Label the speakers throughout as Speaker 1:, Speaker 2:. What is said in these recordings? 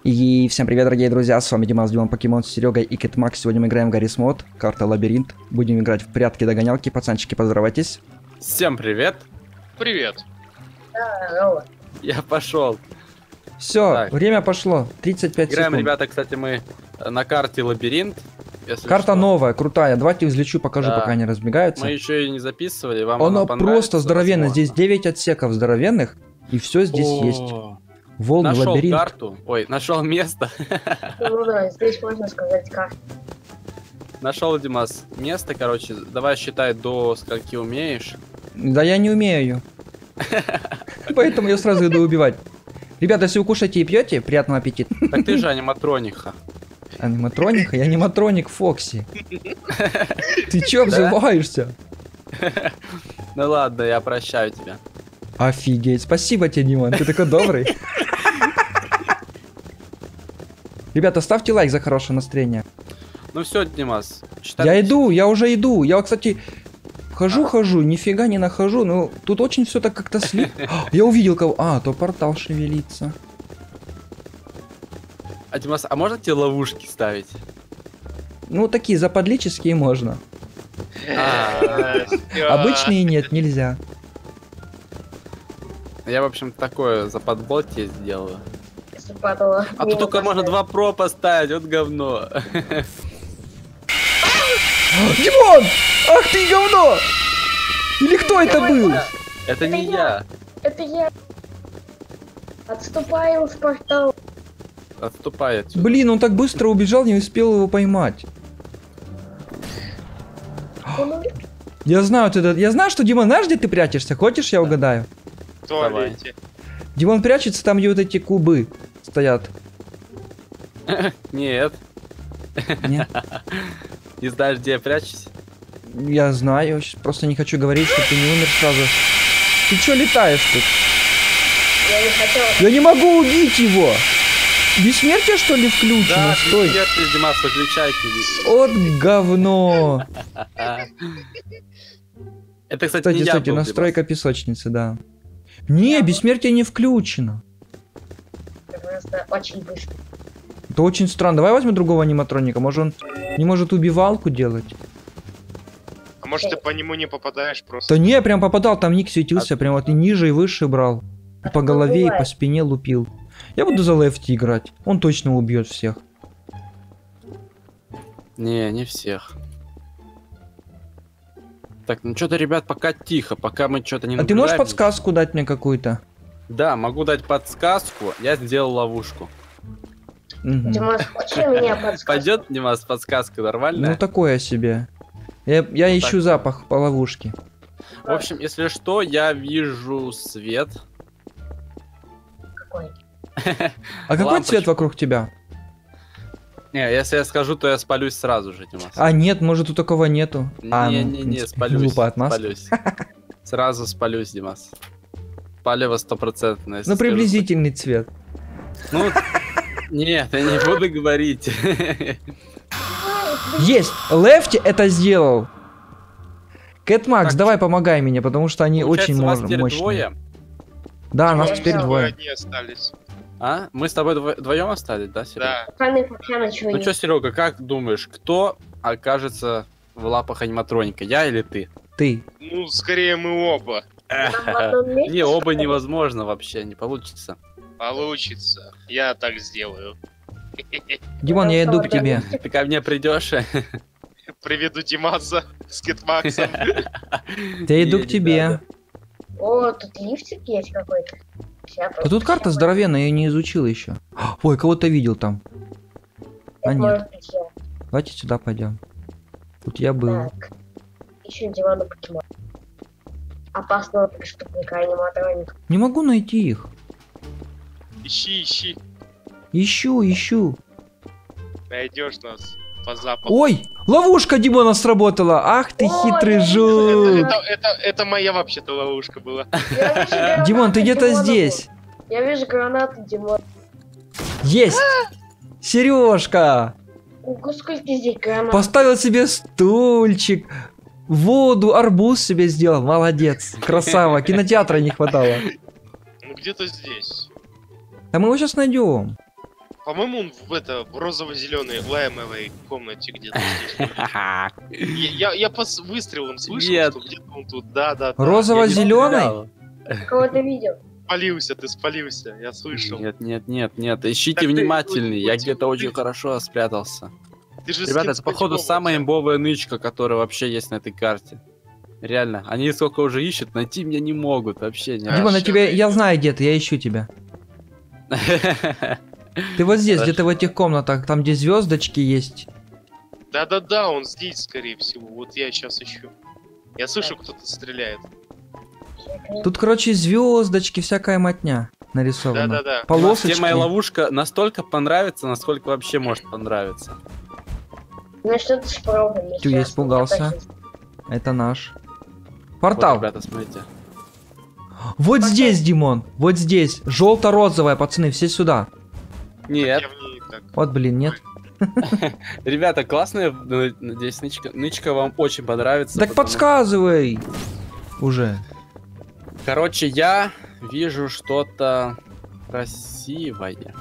Speaker 1: И всем привет, дорогие друзья, с вами Димас, Димон Покемон, с Серегой и Кэтмакс. Сегодня мы играем в Гаррис Мод, карта Лабиринт. Будем играть в прятки-догонялки. Пацанчики, поздоровайтесь.
Speaker 2: Всем привет.
Speaker 3: Привет.
Speaker 4: Здорово.
Speaker 2: Я пошел.
Speaker 1: Все, время пошло, 35
Speaker 2: Играем,
Speaker 1: секунд.
Speaker 2: ребята, кстати, мы на карте Лабиринт.
Speaker 1: Карта
Speaker 2: что.
Speaker 1: новая, крутая. Давайте взлечу, покажу,
Speaker 2: Да.
Speaker 1: пока они разбегаются.
Speaker 2: Мы еще и не записывали, вам
Speaker 1: Оно
Speaker 2: понравится,
Speaker 1: просто здоровенно.
Speaker 2: возможно.
Speaker 1: Здесь 9 отсеков здоровенных, и все здесь есть. Волны,
Speaker 2: Нашел
Speaker 1: лабиринт.
Speaker 2: карту. Ой, нашел место.
Speaker 4: Ну да, здесь можно сказать как.
Speaker 2: Нашел, Димас, место, короче. Давай считай до скольки умеешь.
Speaker 1: Да я не умею ее. Поэтому я сразу иду убивать. Ребята, если вы кушаете и пьете, приятного аппетита.
Speaker 2: Так ты же аниматрониха.
Speaker 1: Аниматроник? Я аниматроник Фокси. Ты чё обзываешься?
Speaker 2: Ну ладно, я прощаю тебя.
Speaker 1: Офигеть, спасибо тебе, Димон, ты такой добрый. Ребята, ставьте лайк за хорошее настроение.
Speaker 2: Ну все, Димас. считай-
Speaker 1: Я иду, я уже иду. Я, кстати, хожу, нифига не нахожу. Но тут очень все так как-то слив. Я увидел кого. А, то портал шевелится.
Speaker 2: А, Димас, а можно тебе ловушки ставить?
Speaker 1: Ну, такие западлические можно. Обычные нет, нельзя.
Speaker 2: Я, в общем, такое за подбот тебе сделаю.
Speaker 4: Западала.
Speaker 2: А тут только можно 2 про поставить, вот говно.
Speaker 1: Димон! Ах ты говно! Или кто это был?
Speaker 2: Это не я.
Speaker 4: Это я. Отступаем в портал.
Speaker 2: Отступай отсюда.
Speaker 1: Блин, он так быстро убежал, не успел его поймать. Я знаю, я знаю, что Димон, знаешь, где ты прячешься? Хочешь, я угадаю?
Speaker 3: В туалете.
Speaker 1: Димон прячется там, где вот эти кубы стоят.
Speaker 2: Нет.
Speaker 1: Нет?
Speaker 2: Не знаешь, где я прячусь?
Speaker 1: Я знаю, просто не хочу говорить, что ты не умер сразу. Ты чё летаешь тут?
Speaker 4: Я не хотела.
Speaker 1: Я не могу убить его! Бессмертие, что ли, включено?
Speaker 2: Да,
Speaker 1: Стой!
Speaker 2: бессмертие, Димас, выключайте.
Speaker 1: Вот говно!
Speaker 2: Это, кстати, не
Speaker 1: Кстати,
Speaker 2: я был,
Speaker 1: настройка
Speaker 2: Димас.
Speaker 1: песочницы, да. Не, бессмертие не включено.
Speaker 4: Это просто очень быстро.
Speaker 1: Это очень странно. Давай возьмем другого аниматроника. Может, он не может убивалку делать?
Speaker 3: А может ты по нему не попадаешь просто?
Speaker 1: Да не, я прям попадал, там ник светился, прям вот и ниже, и выше брал. И по голове, и по спине лупил. Я буду за Лефти играть. Он точно убьет всех.
Speaker 2: Не всех. Так, ну что-то, ребят, пока тихо, пока мы что-то не
Speaker 1: А ты можешь
Speaker 2: наблюдаем.
Speaker 1: подсказку дать мне какую-то?
Speaker 2: Да, могу дать подсказку. Я сделал ловушку.
Speaker 1: Мгм.
Speaker 4: Димас, хочешь меня подсказать?
Speaker 2: Пойдет, Димас, подсказка нормальная?
Speaker 1: Ну такое себе. Я ищу
Speaker 2: так.
Speaker 1: запах по ловушке.
Speaker 2: В общем, если что, я вижу свет.
Speaker 4: Какой?
Speaker 1: А какой
Speaker 2: Лампочку.
Speaker 1: цвет вокруг тебя?
Speaker 2: Не, если я скажу, то я спалюсь сразу же, Димас.
Speaker 1: А нет, может у такого нету. А, ну, в
Speaker 2: Не-не-не,
Speaker 1: принципе,
Speaker 2: спалюсь.
Speaker 1: глупо от нас.
Speaker 2: Спалюсь. Сразу спалюсь, Димас. Палево 100%. если
Speaker 1: Ну
Speaker 2: скажу.
Speaker 1: приблизительный цвет.
Speaker 2: Ну, нет, я не буду говорить.
Speaker 1: Есть! Лефти это сделал! Кэтмакс,
Speaker 2: Так,
Speaker 1: давай помогай мне, потому что они очень
Speaker 2: Получается, вас теперь
Speaker 1: мощные.
Speaker 2: двое.
Speaker 1: Да, нас
Speaker 4: Я
Speaker 1: теперь
Speaker 4: взял.
Speaker 1: двое.
Speaker 3: Одни остались.
Speaker 2: А? Мы с тобой вдвоем остались, да, Серега?
Speaker 3: Да.
Speaker 4: Пацаны, пока ничего
Speaker 2: Ну
Speaker 4: не...
Speaker 2: что, Серега, как думаешь, кто окажется в лапах аниматроника, я или ты?
Speaker 1: Ты.
Speaker 3: Ну, скорее мы оба.
Speaker 4: Нам в одном месте,
Speaker 2: Не, оба
Speaker 4: что ли?
Speaker 2: невозможно вообще, не получится.
Speaker 3: Получится. Я так сделаю.
Speaker 1: Димон, я иду к тебе.
Speaker 2: Ты ко мне придешь?
Speaker 3: Приведу Димаса с Китмаксом.
Speaker 1: Я иду к тебе.
Speaker 4: О, тут лифтик есть какой-то.
Speaker 1: А тут карта здоровенная, я не изучил еще. Ой, кого-то видел там. А нет,
Speaker 4: Может быть, я.
Speaker 1: давайте сюда пойдем. Тут я был.
Speaker 4: Так. Ищем дивана покемон. Опасного преступника аниматроника.
Speaker 1: Не могу найти их.
Speaker 3: Ищи.
Speaker 1: Ищу.
Speaker 3: Найдешь нас по запаху.
Speaker 1: Ой, ловушка Димона сработала. Ах ты
Speaker 4: Ой,
Speaker 1: хитрый
Speaker 4: я вижу,
Speaker 1: жук.
Speaker 3: Это моя вообще-то ловушка была.
Speaker 4: Я вижу гранату
Speaker 1: Димон, ты где-то
Speaker 4: Димонову.
Speaker 1: здесь.
Speaker 4: Я вижу гранату Димон.
Speaker 1: Есть. Сережка.
Speaker 4: Ого, сколько здесь гранат.
Speaker 1: Поставил себе стульчик. Воду, арбуз себе сделал. Молодец. Красава. Кинотеатра не хватало.
Speaker 3: Ну где-то здесь.
Speaker 1: Да мы его сейчас найдем.
Speaker 3: По-моему, он в розово-зеленой лаймовой комнате где-то здесь. Я по выстрелам слышал,
Speaker 2: Нет.
Speaker 3: что где-то он тут. Да.
Speaker 1: Розово-зеленый?
Speaker 4: Кого ты видел?
Speaker 3: Ты спалился, я слышал.
Speaker 2: Нет, ищите
Speaker 3: Так ты-
Speaker 2: внимательней, я
Speaker 3: ты-
Speaker 2: где-то
Speaker 3: ты-
Speaker 2: очень хорошо спрятался.
Speaker 3: Ты же
Speaker 2: Ребята,
Speaker 3: скин
Speaker 2: это походу
Speaker 3: Спанч Боба
Speaker 2: самая
Speaker 3: взял.
Speaker 2: имбовая нычка, которая вообще есть на этой карте. Реально, они сколько уже ищут, найти меня не могут вообще.
Speaker 3: Да.
Speaker 1: Дима, на
Speaker 3: щас
Speaker 1: тебя, я
Speaker 3: найдём.
Speaker 1: знаю где ты, я ищу тебя. Ты вот здесь,
Speaker 2: Хорошо.
Speaker 1: где-то в этих комнатах, там где звездочки есть.
Speaker 3: Да, он здесь, скорее всего. Вот я сейчас ищу. Я слышу, кто-то стреляет.
Speaker 1: Тут, короче, звездочки, всякая мотня нарисована.
Speaker 3: Да.
Speaker 1: Полосочки.
Speaker 2: Тебе моя ловушка настолько понравится, насколько вообще может понравиться.
Speaker 4: Ну что ты справа?
Speaker 1: Тю, я испугался. Это наш. Портал.
Speaker 2: Вот, ребята, смотрите.
Speaker 1: Вот здесь, Димон. Вот здесь. Желто-розовая, пацаны, все сюда.
Speaker 2: Нет,
Speaker 3: Я в ней так.
Speaker 1: Вот, блин, нет.
Speaker 2: ребята, классная, надеюсь, нычка. Нычка вам очень понравится.
Speaker 1: Так
Speaker 2: потому-
Speaker 1: подсказывай. Уже.
Speaker 2: Короче, я вижу что-то красивое.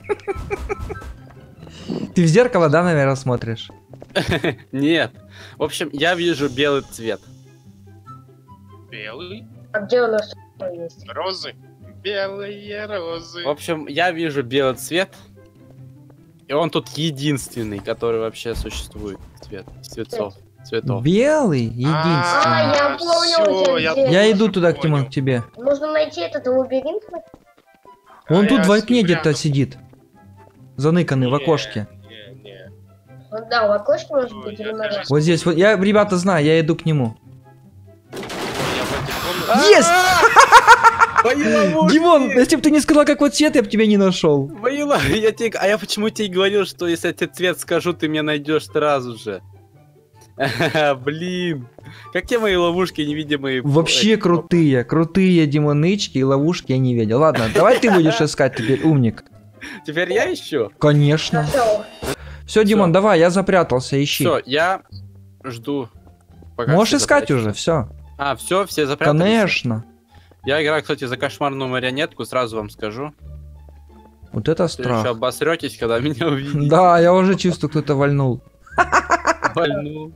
Speaker 1: Ты в зеркало, да, наверное, смотришь?
Speaker 2: Нет. В общем, я вижу белый цвет.
Speaker 3: Белый.
Speaker 4: А где у нас есть?
Speaker 3: Розы. Белые розы.
Speaker 2: В общем, я вижу белый цвет. И он тут единственный, который вообще существует. Цветов.
Speaker 1: Белый, единственный.
Speaker 4: я понял,
Speaker 3: всё,
Speaker 4: где
Speaker 3: я
Speaker 4: ты.
Speaker 1: Я
Speaker 3: тоже
Speaker 1: иду туда, к
Speaker 3: понял.
Speaker 1: Тимон, к тебе.
Speaker 4: Можно найти этот лабиринт?
Speaker 1: Он
Speaker 3: А
Speaker 1: тут
Speaker 3: я
Speaker 1: в окне
Speaker 3: рядом.
Speaker 1: где-то сидит. Заныканный в
Speaker 3: Не,
Speaker 1: окошке.
Speaker 3: Не.
Speaker 4: Ну да, в окошке может
Speaker 3: Ой,
Speaker 4: быть
Speaker 3: я
Speaker 4: или на
Speaker 3: даже-
Speaker 4: раз.
Speaker 1: Вот здесь. Вот я, ребята, знаю, я иду к нему.
Speaker 3: Я в этой комнате.
Speaker 1: Есть!
Speaker 2: Мои ловушки!
Speaker 1: Димон, если бы ты не сказал, какой цвет, я бы тебя не нашел.
Speaker 2: Мои ловушки! А я почему тебе говорил, что если я тебе цвет скажу, ты меня найдешь сразу же? Блин! Как те мои ловушки невидимые?
Speaker 1: Вообще крутые, Димонычки и ловушки я не видел. Ладно, давай ты будешь искать теперь, умник.
Speaker 2: Теперь я ищу?
Speaker 1: Конечно.
Speaker 4: Нашел.
Speaker 1: Все, Димон, давай, я запрятался, ищи.
Speaker 2: Все, я жду. пока
Speaker 1: Можешь
Speaker 2: все
Speaker 1: искать
Speaker 2: запрячутся.
Speaker 1: уже, все.
Speaker 2: А, все запрятались?
Speaker 1: Конечно.
Speaker 2: Я играю, кстати, за кошмарную марионетку, сразу вам скажу.
Speaker 1: Вот это
Speaker 2: Вы еще
Speaker 1: страх.
Speaker 2: обосретесь, когда меня увидите.
Speaker 1: Да, я уже чувствую, кто-то вальнул.
Speaker 2: Больну.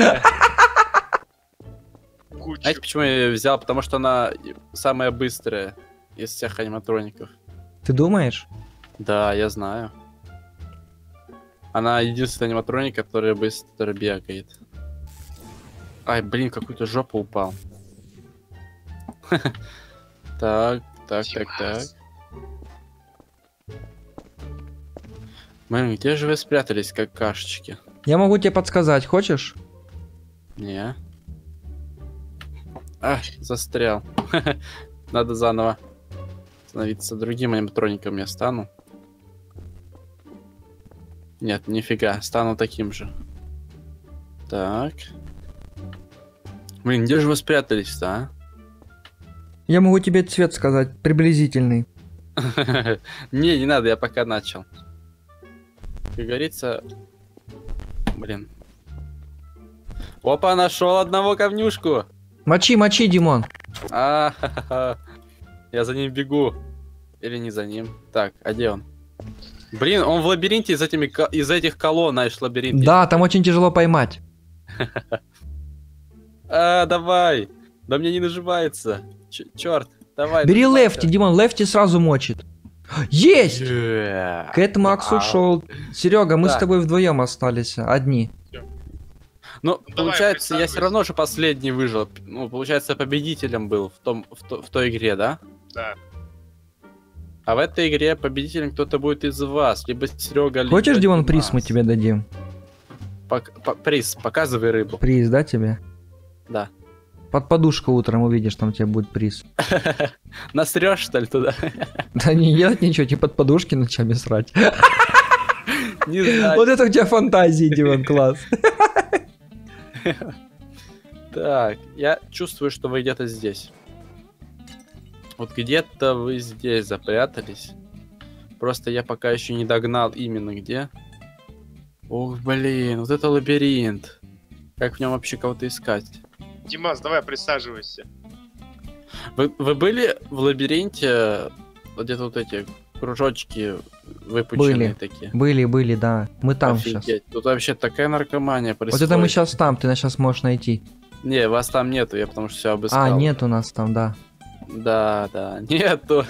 Speaker 3: Кучу.
Speaker 2: Знаете, почему я ее взял? Потому что она самая быстрая из всех аниматроников.
Speaker 1: Ты думаешь?
Speaker 2: Да, я знаю. Она единственная аниматроник, которая быстро бегает. Ай, блин, какую-то жопу упал. Так.
Speaker 3: Димас.
Speaker 2: Блин, где же вы спрятались, как кашечки?
Speaker 1: Я могу тебе подсказать, хочешь?
Speaker 2: Не. А, застрял. Надо заново становиться другим аниматроником я стану. Нет, нифига, стану таким же. Так. Блин, где же вы спрятались-то, а?
Speaker 1: Я могу тебе цвет сказать, приблизительный.
Speaker 2: Не надо, я пока начал. Как говорится... Блин. Опа, нашел одного ковнюшку.
Speaker 1: Мочи, Димон.
Speaker 2: А-ха-ха. Я за ним бегу. Или не за ним. Так, а где он? Блин, он в лабиринте из этих колонн, знаешь, лабиринт.
Speaker 1: Да, там очень тяжело поймать.
Speaker 2: А, давай. Да мне не наживается. Черт, давай.
Speaker 1: Бери
Speaker 2: нажимайся.
Speaker 1: лефти, Димон, лефти сразу мочит. Есть!
Speaker 2: Yeah.
Speaker 1: Кэт Макс ушел. Серега, мы с
Speaker 2: Так.
Speaker 1: тобой вдвоем остались, одни.
Speaker 2: Ну,
Speaker 3: Давай,
Speaker 2: получается, я все
Speaker 3: присаживайся.
Speaker 2: равно же последний выжил. Ну, получается, победителем был в той игре, да?
Speaker 3: Да.
Speaker 2: А в этой игре победителем кто-то будет из вас. Либо Серега, либо
Speaker 1: Хочешь, Димон, приз
Speaker 2: Димас.
Speaker 1: мы тебе дадим?
Speaker 2: Приз, показывай рыбу.
Speaker 1: Приз, да, тебе?
Speaker 2: Да.
Speaker 1: Под подушку утром увидишь, там тебе будет приз.
Speaker 2: Насрешь, что ли, туда?
Speaker 1: Да не делать ничего, тебе под подушки ночами срать.
Speaker 2: Не знаю.
Speaker 1: Вот это у тебя фантазии, Димон, класс.
Speaker 2: Так, я чувствую, что вы где-то здесь. Вот где-то вы здесь запрятались. Просто я пока еще не догнал именно где. Ох, блин, вот это лабиринт. Как в нем вообще кого-то искать?
Speaker 3: Димас, давай присаживайся.
Speaker 2: Вы были в лабиринте, вот где-то вот эти кружочки выпученные такие.
Speaker 1: Были, да. Мы там сейчас.
Speaker 2: Офигеть. Тут вообще такая наркомания
Speaker 1: Вот
Speaker 2: происходит.
Speaker 1: это мы сейчас там, ты нас сейчас можешь найти.
Speaker 2: Не, вас там нету, я потому что все обыскал.
Speaker 1: А, нет у нас там, да.
Speaker 2: Да, нету.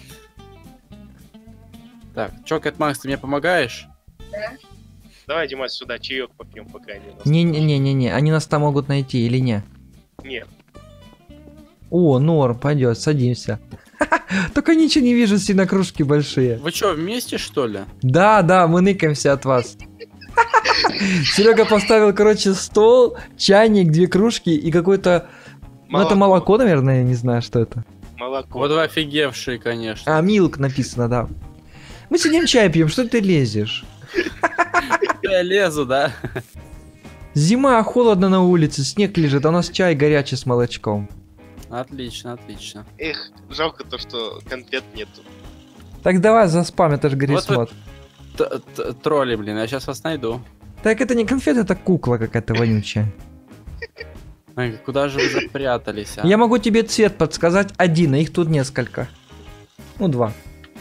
Speaker 2: Так, Чокет Макс, ты мне помогаешь?
Speaker 3: Давай, Димас, сюда чаек попьем, пока они нас...
Speaker 1: Не, они нас там могут найти или не?
Speaker 3: Нет.
Speaker 1: О, норм, пойдет, садимся. Только ничего не вижу, все на кружки большие.
Speaker 2: Вы что, вместе что ли?
Speaker 1: Да, мы ныкаемся от вас. Серега поставил, короче, стол, чайник, 2 кружки и какой-то... Ну, это молоко, наверное, я не знаю, что это.
Speaker 3: Молоко.
Speaker 2: Вот вы офигевшие, конечно.
Speaker 1: А, милк написано, да. Мы сидим чай пьем, что ты лезешь?
Speaker 2: Я лезу, да?
Speaker 1: Зима, холодно на улице, снег лежит, а у нас чай горячий с молочком.
Speaker 2: Отлично.
Speaker 3: Эх, жалко то, что конфет нету.
Speaker 1: Так давай заспам, это же
Speaker 2: Вот
Speaker 1: Грисмот.
Speaker 2: Тролли, блин, я сейчас вас найду.
Speaker 1: Так это не конфета, это кукла какая-то вонючая.
Speaker 2: Ой, куда же вы запрятались, а?
Speaker 1: Я могу тебе цвет подсказать один, а их тут несколько. Ну, 2.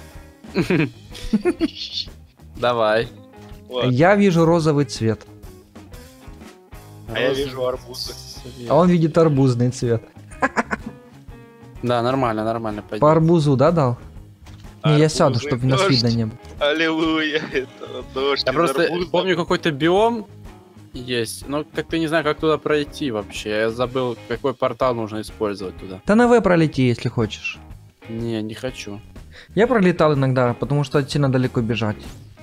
Speaker 2: Давай.
Speaker 3: Ладно.
Speaker 1: Я вижу розовый цвет,
Speaker 3: А я вижу арбузы.
Speaker 1: а он видит арбузный цвет.
Speaker 2: Да, нормально, пойдем.
Speaker 1: По арбузу, да, дал? Не, я сяду,
Speaker 3: Арбузный
Speaker 1: чтобы нас
Speaker 3: дождь.
Speaker 1: видно не было.
Speaker 3: Аллилуйя, это дождь
Speaker 2: Я
Speaker 3: из
Speaker 2: просто
Speaker 3: арбуза.
Speaker 2: помню какой-то биом есть, но как-то не знаю, как туда пройти вообще. Я забыл, какой портал нужно использовать туда.
Speaker 1: Да на В пролети, если хочешь.
Speaker 2: Не хочу.
Speaker 1: Я пролетал иногда, потому что сильно далеко бежать.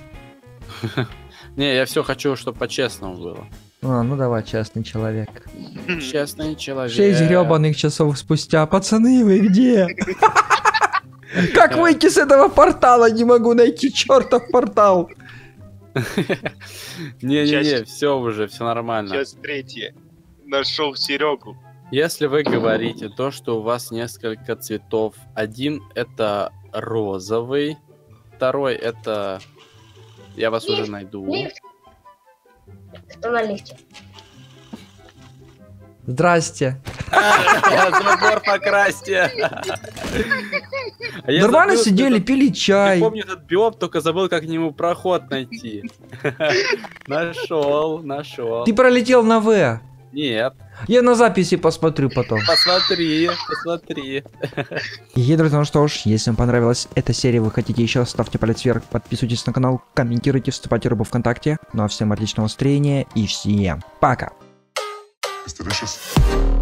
Speaker 2: Не, я все хочу, чтобы по-честному было.
Speaker 1: А, ну давай, честный человек.
Speaker 2: Честный человек.
Speaker 1: 6 гребаных часов спустя. Пацаны, вы где? Как выйти с этого портала? Не могу найти чертов портал.
Speaker 2: Не, все уже, все нормально.
Speaker 3: Сейчас 3. Нашел Серегу.
Speaker 2: Если вы говорите то, что у вас несколько цветов, один это розовый, второй это... Я вас уже найду.
Speaker 4: Лифт. Кто на лифте?
Speaker 1: Здрасте.
Speaker 2: Забор покрасьте. А я
Speaker 1: Нормально
Speaker 2: забыл
Speaker 1: сидели,
Speaker 2: этот-
Speaker 1: пили
Speaker 2: Я
Speaker 1: чай.
Speaker 2: помню этот биом, только забыл, как к нему проход найти. Нашел.
Speaker 1: Ты пролетел на В.
Speaker 2: Нет,
Speaker 1: Я на записи посмотрю потом.
Speaker 2: посмотри.
Speaker 1: И, друзья, ну что ж, если вам понравилась эта серия, вы хотите еще, ставьте палец вверх, подписывайтесь на канал, комментируйте, вступайте в группу ВКонтакте. Ну а всем отличного настроения и всем пока.
Speaker 5: It's delicious.